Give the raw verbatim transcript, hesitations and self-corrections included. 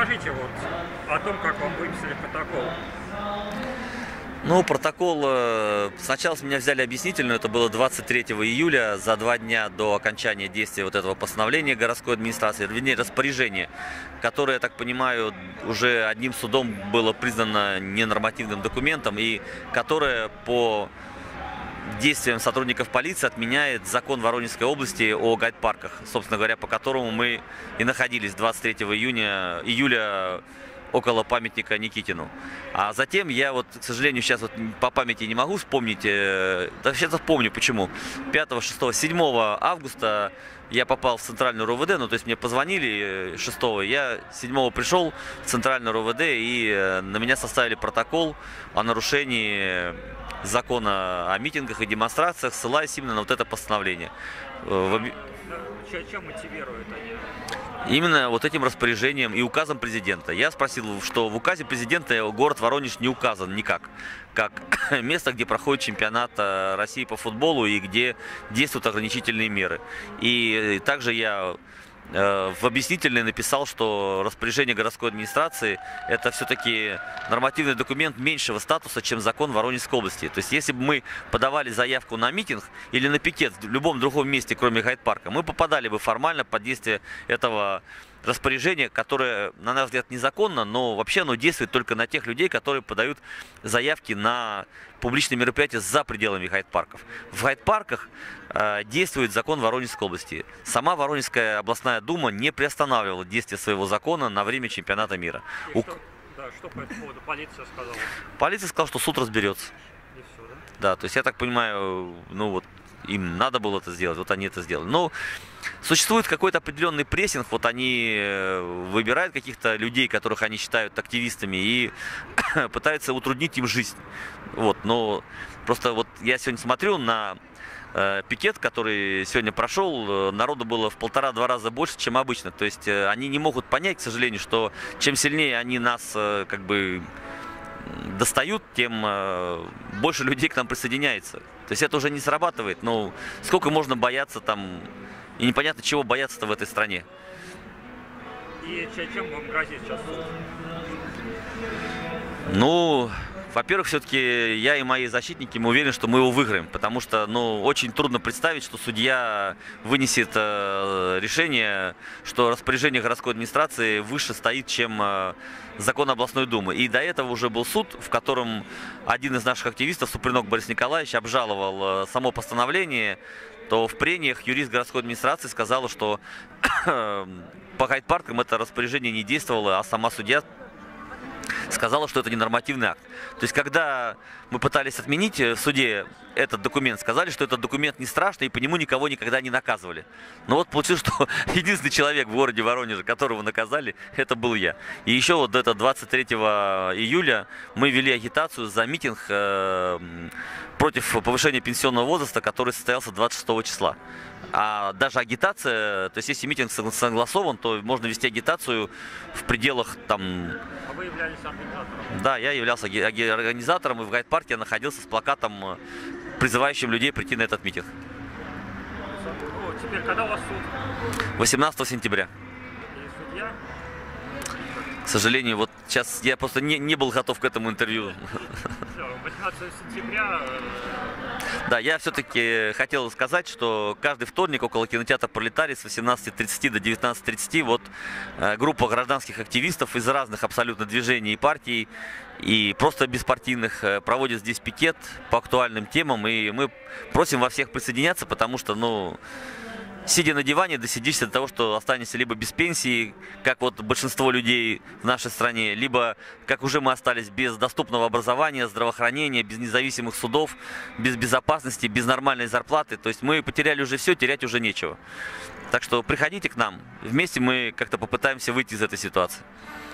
расскажите вот о том, как вам выписали протокол. Ну, протокол, э, сначала с меня взяли объяснительную, это было двадцать третьего июля, за два дня до окончания действия вот этого постановления городской администрации, вернее, распоряжение, которое, я так понимаю, уже одним судом было признано ненормативным документом и которое по действиям сотрудников полиции отменяет закон Воронежской области о гайд-парках, собственно говоря, по которому мы и находились двадцать третьего июля около памятника Никитину. А затем я вот, к сожалению, сейчас вот по памяти не могу вспомнить, э, да сейчас помню почему. пятого, шестого, седьмого августа я попал в центральную РОВД, ну то есть мне позвонили шестого, я седьмого пришел в центральную РОВД и э, на меня составили протокол о нарушении закона о митингах и демонстрациях, ссылаясь именно на вот это постановление. В... Чем мотивируют они? Именно вот этим распоряжением и указом президента. Я спросил, что в указе президента город Воронеж не указан никак, как место, где проходит чемпионат России по футболу и где действуют ограничительные меры. И также я в объяснительной написал, что распоряжение городской администрации это все-таки нормативный документ меньшего статуса, чем закон Воронежской области. То есть, если бы мы подавали заявку на митинг или на пикет в любом другом месте, кроме гайд-парка, мы попадали бы формально под действие этого распоряжение, которое, на наш взгляд, незаконно, но вообще оно действует только на тех людей, которые подают заявки на публичные мероприятия за пределами гайд-парков. В гайд-парках э, действует закон Воронежской области. Сама Воронежская областная дума не приостанавливала действие своего закона на время чемпионата мира. И что, да, что по этому поводу полиция сказала? Полиция сказала, что суд разберется. И все, да? Да, то есть я так понимаю, ну вот им надо было это сделать, вот они это сделали. Но существует какой-то определенный прессинг, вот они выбирают каких-то людей, которых они считают активистами, и пытаются утруднить им жизнь. Вот, но просто вот я сегодня смотрю на э, пикет, который сегодня прошел, народу было в полтора-два раза больше, чем обычно. То есть э, они не могут понять, к сожалению, что чем сильнее они нас э, как бы достают, тем э, больше людей к нам присоединяется. То есть это уже не срабатывает. Но сколько можно бояться там, и непонятно чего бояться-то в этой стране. И чем вам грозит сейчас суд? Ну, во-первых, все-таки я и мои защитники, мы уверены, что мы его выиграем, потому что, ну, очень трудно представить, что судья вынесет э, решение, что распоряжение городской администрации выше стоит, чем э, закон областной думы. И до этого уже был суд, в котором один из наших активистов, Супрунок Борис Николаевич, обжаловал э, само постановление, то в прениях юрист городской администрации сказала, что по гайд-паркам это распоряжение не действовало, а сама судья сказала, что это не нормативный акт. То есть, когда мы пытались отменить в суде этот документ, сказали, что этот документ не страшный, и по нему никого никогда не наказывали. Но вот получилось, что единственный человек в городе Воронеже, которого наказали, это был я. И еще вот это двадцать третьего июля мы вели агитацию за митинг э, против повышения пенсионного возраста, который состоялся двадцать шестого числа. А даже агитация, то есть если митинг согласован, то можно вести агитацию в пределах там... А вы являлись организатором? Да, я являлся организатором, и в гайд-парке я находился с плакатом, призывающим людей прийти на этот митинг. Ну, теперь когда у вас суд? восемнадцатого сентября. И судья? К сожалению, вот сейчас я просто не, не был готов к этому интервью. восемнадцатого сентября... Да, я все-таки хотел сказать, что каждый вторник около кинотеатра «Пролетарий» с восемнадцати тридцати до девятнадцати тридцати вот э, группа гражданских активистов из разных абсолютно движений и партий, и просто беспартийных э, проводит здесь пикет по актуальным темам, и мы просим во всех присоединяться, потому что, ну... Сидя на диване, досидишься до того, что останешься либо без пенсии, как вот большинство людей в нашей стране, либо, как уже мы остались, без доступного образования, здравоохранения, без независимых судов, без безопасности, без нормальной зарплаты. То есть мы потеряли уже все, терять уже нечего. Так что приходите к нам. Вместе мы как-то попытаемся выйти из этой ситуации.